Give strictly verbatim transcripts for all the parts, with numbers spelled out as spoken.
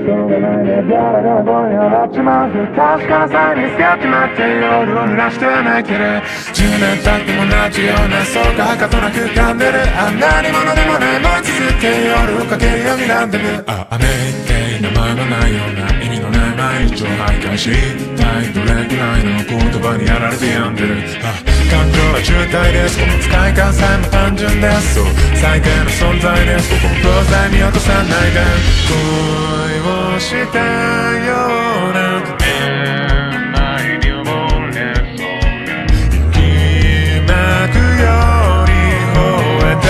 うがないね誰が棒に払っちまう確かな際に使っちまって夜を濡らしては泣いてるじゅうねん経っても同じようなそうかはかとなく浮かんでるあんなにものでもない持ち続け夜をかけるようになんでるあ、雨って名前もないような意味のない毎日を徘徊し一体どれくらいの言葉にやられて病んでる感情は渋滞ですこの不快感さえも単純ですそう最低の存在ですここの東西見落とさないで恋をしたような変な意味を漏れそう気まくより吠えた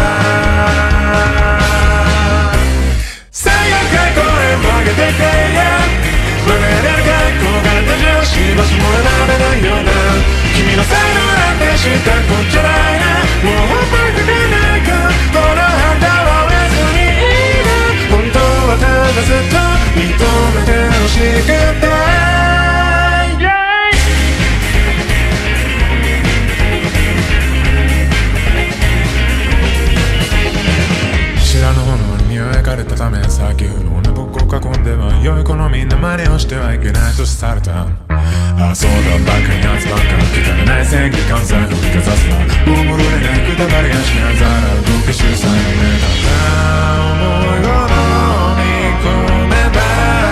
最悪声曲げてけ曲げれるか焦がれた上司場所も選べないような君の才能なんて知ったこっちゃないなもう覚えてないかこの判断は別にいいな本当はただずっと認めてほしくて、yeah! 知らぬ炎に身を焼かれたため先不老な僕を囲んでは良い子のみんな真似をしてはいけないとされたあ、そうだバカに奴ばっか汚ない正義感さえ振りかざすなもう戻れないくたばりがしなざらう動き主催の目だった思いを飲み込めば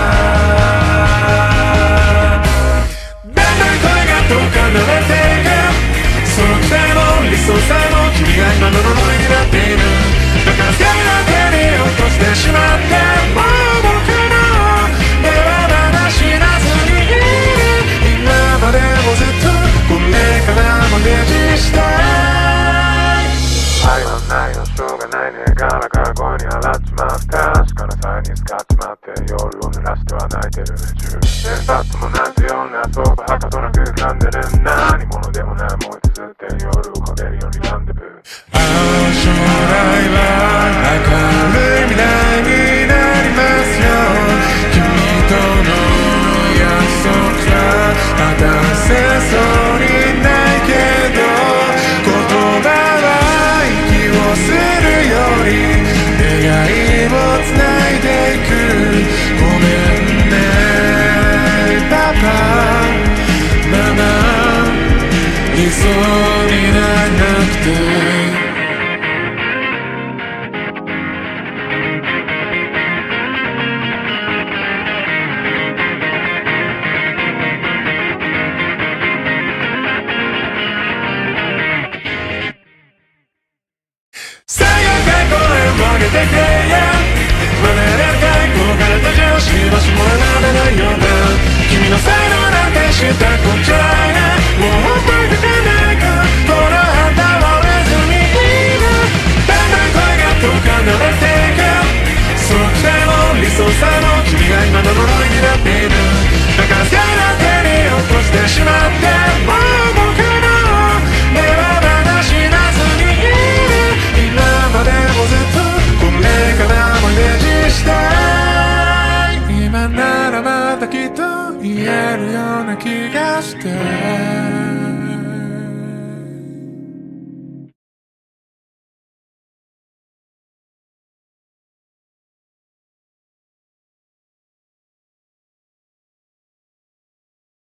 だんだん声が遠く離れていくその期待も理想さえも君が今の呪いになっているだから手だけに落としてしまってもう僕の目はまだ知らずにいる今までもずっとこれからもデジしたい愛はないよしょうがないねからか声に払っちまった確かな際に使っちまって夜を濡らしては泣いてるじゅうねん経っても同じようなそうかはかとなく浮かんでる何者でもない思いつづって夜をかけるようになんでるああ将来は